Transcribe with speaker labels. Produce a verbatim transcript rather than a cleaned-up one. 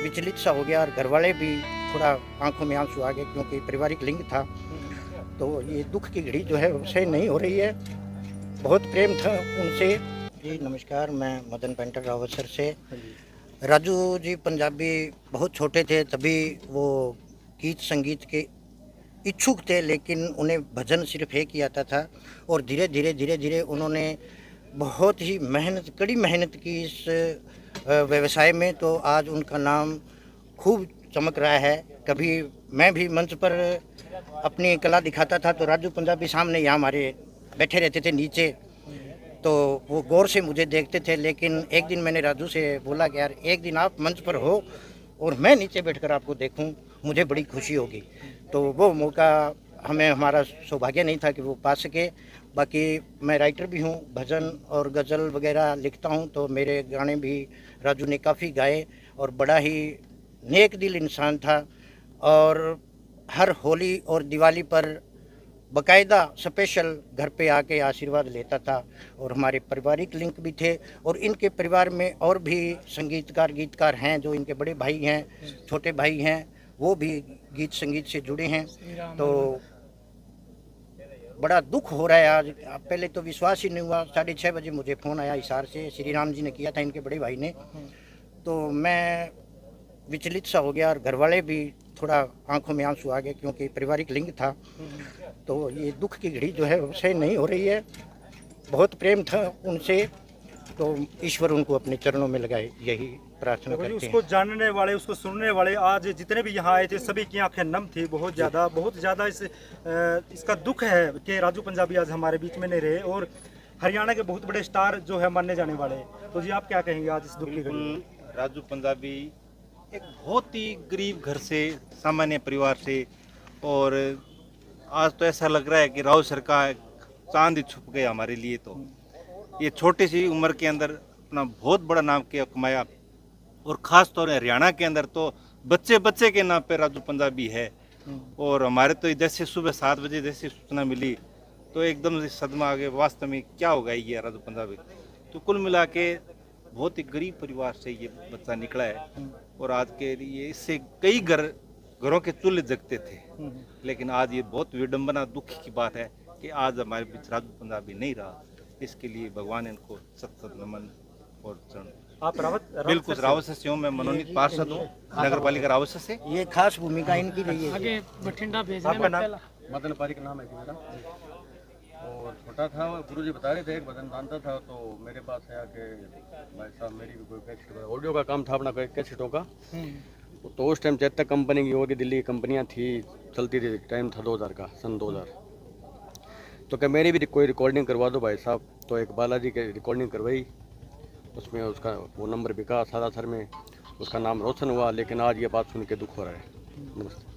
Speaker 1: विचलित सा हो गया और घर वाले भी थोड़ा आंखों में आंसू आ गए, क्योंकि पारिवारिक लिंक था। तो ये दुख की घड़ी जो है उससे नहीं हो रही है। बहुत प्रेम था उनसे। जी नमस्कार, मैं मदन पेंटर रावतसर से। राजू जी पंजाबी बहुत छोटे थे तभी वो गीत संगीत के इच्छुक थे, लेकिन उन्हें भजन सिर्फ एक ही आता था। और धीरे धीरे धीरे धीरे उन्होंने बहुत ही मेहनत कड़ी मेहनत की इस व्यवसाय में, तो आज उनका नाम खूब चमक रहा है। कभी मैं भी मंच पर अपनी कला दिखाता था तो राजू पंजाबी सामने यहाँ हमारे बैठे रहते थे नीचे, तो वो गौर से मुझे देखते थे। लेकिन एक दिन मैंने राजू से बोला कि यार एक दिन आप मंच पर हो और मैं नीचे बैठकर आपको देखूं, मुझे बड़ी खुशी होगी। तो वो मौका हमें हमारा सौभाग्य नहीं था कि वो पा सके। बाकी मैं राइटर भी हूँ, भजन और गज़ल वगैरह लिखता हूँ, तो मेरे गाने भी राजू ने काफ़ी गाए और बड़ा ही नेक दिल इंसान था। और हर होली और दिवाली पर बाकायदा स्पेशल घर पे आके आशीर्वाद लेता था। और हमारे पारिवारिक लिंक भी थे और इनके परिवार में और भी संगीतकार गीतकार हैं, जो इनके बड़े भाई हैं, छोटे भाई हैं, वो भी गीत संगीत से जुड़े हैं। तो बड़ा दुख हो रहा है आज। पहले तो विश्वास ही नहीं हुआ। साढ़े छः बजे मुझे फ़ोन आया हिसार से, श्री राम जी ने किया था, इनके बड़े भाई ने। तो मैं विचलित सा हो गया और घर वाले भी थोड़ा आंखों में आंसू आ गए, क्योंकि पारिवारिक लिंक था। तो ये दुख की घड़ी जो है उससे नहीं हो रही है। बहुत प्रेम था उनसे, तो ईश्वर उनको अपने चरणों में लगाए, यही प्रार्थना करते हैं।
Speaker 2: उसको जानने वाले, उसको सुनने वाले आज जितने भी यहाँ आए थे सभी की आंखें नम थी। बहुत ज़्यादा बहुत ज़्यादा इस इसका दुख है कि राजू पंजाबी आज हमारे बीच में नहीं रहे, और हरियाणा के बहुत बड़े स्टार जो है मानने जाने वाले। तो जी आप क्या कहेंगे आज इस दुख की घड़ी?
Speaker 3: राजू पंजाबी एक बहुत ही गरीब घर से, सामान्य परिवार से, और आज तो ऐसा लग रहा है कि राव सर का चांद ही छुप गया हमारे लिए। तो ये छोटी सी उम्र के अंदर अपना बहुत बड़ा नाम किया कमाया, और ख़ास तौर हरियाणा के अंदर तो बच्चे बच्चे के नाम पे राजू पंजाबी है। और हमारे तो जैसे सुबह सात बजे जैसे सूचना मिली तो एकदम से सदमा आ गया, वास्तव में क्या होगा ये राजू पंजाबी। तो कुल मिला के बहुत ही गरीब परिवार से ये बच्चा निकला है, और आज के लिए इससे कई घर घरों के चूल्हे जगते थे। लेकिन आज ये बहुत विडंबना दुख की बात है कि आज हमारे बीच राजू पंजाबी नहीं रहा। इसके लिए भगवान इनको सत सत नमन और चरण।
Speaker 2: आप रावत
Speaker 3: बिल्कुल रावत से हूँ, मैं मनोनीत पार्षद हूँ नगर पालिका रावत से।
Speaker 1: ये खास भूमिका इनकी रही है।
Speaker 4: आगे बठिंडा भेजने में पहला
Speaker 5: मदन पारिक नाम है मेरा। और छोटा था, गुरु जी बता रहे थे एक भजन जानता था, तो मेरे पास आया कि भाई साहब मेरी भी कोई कैसेट, ऑडियो का काम था अपना कैसेटों का। तो उस टाइम चेतक कंपनी की और दिल्ली की कंपनियाँ थी, चलती थी, टाइम था दो हज़ार का, सन दो हज़ार। तो क्या मेरी भी कोई रिकॉर्डिंग करवा दो भाई साहब। तो एक बालाजी की रिकॉर्डिंग करवाई, उसमें उसका वो नंबर बिका सादा सर में, उसका नाम रोशन हुआ। लेकिन आज ये बात सुन के दुख हो रहा है। नमस्ते।